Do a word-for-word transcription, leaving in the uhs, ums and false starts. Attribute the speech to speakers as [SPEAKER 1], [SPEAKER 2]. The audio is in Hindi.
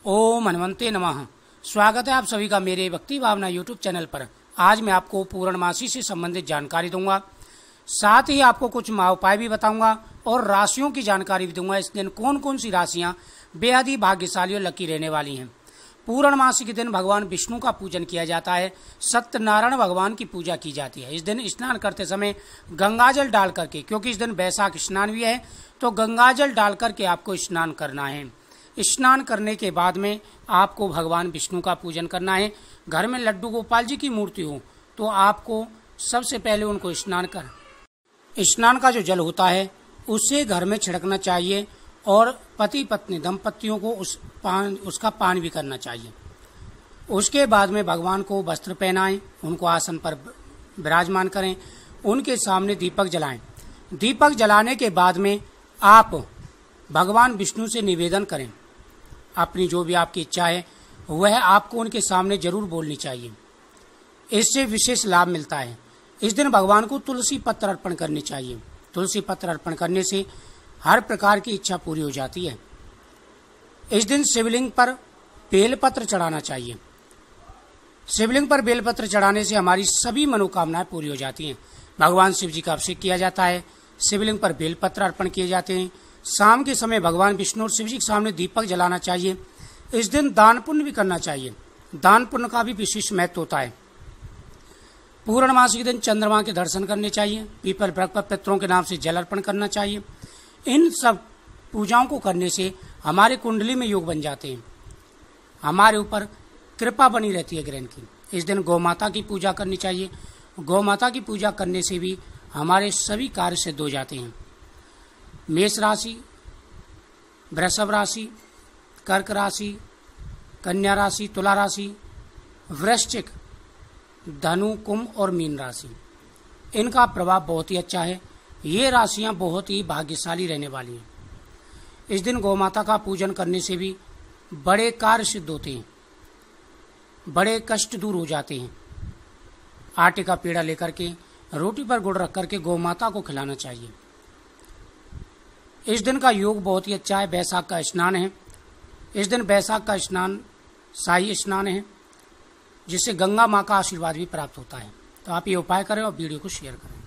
[SPEAKER 1] ओम हनुमंते नमः। स्वागत है आप सभी का मेरे भक्ति भावना यूट्यूब चैनल पर। आज मैं आपको पूर्णमासी से संबंधित जानकारी दूंगा, साथ ही आपको कुछ उपाय भी बताऊंगा और राशियों की जानकारी भी दूंगा। इस दिन कौन कौन सी राशियां बेहद ही भाग्यशाली और लकी रहने वाली हैं। पूर्णमासी के दिन भगवान विष्णु का पूजन किया जाता है, सत्यनारायण भगवान की पूजा की जाती है। इस दिन स्नान करते समय गंगाजल डाल करके, क्योंकि इस दिन बैसाख स्नान भी है, तो गंगाजल डाल करके आपको स्नान करना है। स्नान करने के बाद में आपको भगवान विष्णु का पूजन करना है। घर में लड्डू गोपाल जी की मूर्ति हो तो आपको सबसे पहले उनको स्नान कर स्नान का जो जल होता है उसे घर में छिड़कना चाहिए और पति पत्नी दंपतियों को उस पान उसका पान भी करना चाहिए। उसके बाद में भगवान को वस्त्र पहनाएं, उनको आसन पर विराजमान करें, उनके सामने दीपक जलाएं। दीपक जलाने के बाद में आप भगवान विष्णु से निवेदन करें। अपनी जो भी आपकी इच्छा है वह आपको उनके सामने जरूर बोलनी चाहिए। इससे विशेष लाभ मिलता है। इस दिन भगवान को तुलसी पत्र अर्पण करनी चाहिए। तुलसी पत्र अर्पण करने से हर प्रकार की इच्छा पूरी हो जाती है। इस दिन शिवलिंग पर बेलपत्र चढ़ाना चाहिए। शिवलिंग पर बेलपत्र चढ़ाने से हमारी सभी मनोकामनाएं पूरी हो जाती हैं। भगवान शिव जी का अभिषेक किया जाता है, शिवलिंग पर बेलपत्र अर्पण किए जाते हैं। शाम के समय भगवान विष्णु और शिव जी के सामने दीपक जलाना चाहिए। इस दिन दान पुण्य भी करना चाहिए। दान पुण्य का भी विशेष महत्व होता है। पूर्णमासी के दिन चंद्रमा के दर्शन करने चाहिए। पीपल वृक्ष पर पितरों के नाम से जल अर्पण करना चाहिए। इन सब पूजाओं को करने से हमारे कुंडली में योग बन जाते हैं, हमारे ऊपर कृपा बनी रहती है ग्रहण की। इस दिन गौ माता की पूजा करनी चाहिए। गौ माता की पूजा करने से भी हमारे सभी कार्य सिद्ध हो जाते हैं। मेष राशि, वृषभ राशि, कर्क राशि, कन्या राशि, तुला राशि, वृश्चिक, धनु, कुंभ और मीन राशि, इनका प्रभाव बहुत ही अच्छा है। ये राशियां बहुत ही भाग्यशाली रहने वाली हैं। इस दिन गौ माता का पूजन करने से भी बड़े कार्य सिद्ध होते हैं, बड़े कष्ट दूर हो जाते हैं। आटे का पेड़ा लेकर के रोटी पर गुड़ रख करके गौ माता को खिलाना चाहिए। इस दिन का योग बहुत ही अच्छा है। बैसाख का स्नान है। इस दिन बैसाख का स्नान शाही स्नान है, जिससे गंगा माँ का आशीर्वाद भी प्राप्त होता है। तो आप ये उपाय करें और वीडियो को शेयर करें।